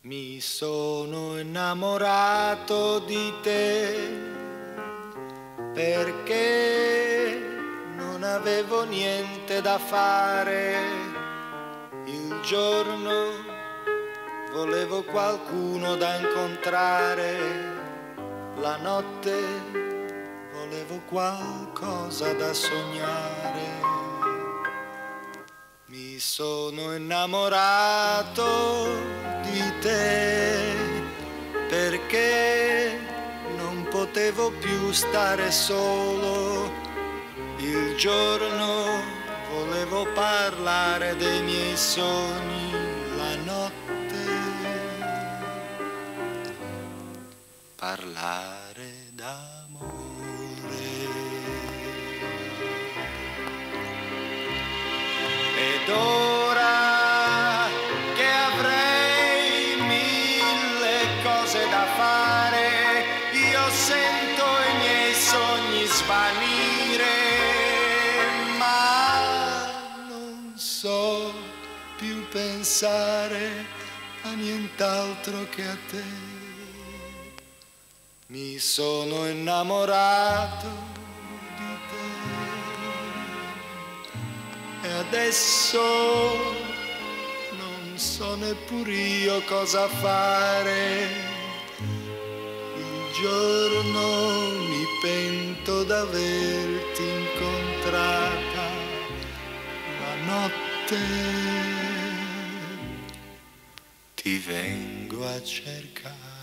Mi sono innamorato di te perché non avevo niente da fare. Il giorno volevo qualcuno da incontrare, la notte volevo qualcosa da sognare. Mi sono innamorato di te perché non potevo più stare solo. Il giorno volevo parlare dei miei sogni, la notte parlare d'amore. Ed ora che avrei mille cose da fare, io sento i miei sogni svanire, ma non so più pensare a nient'altro che a te. Mi sono innamorato e adesso non so neppur io cosa fare. Il giorno mi pento d'averti incontrata, la notte ti vengo a cercare.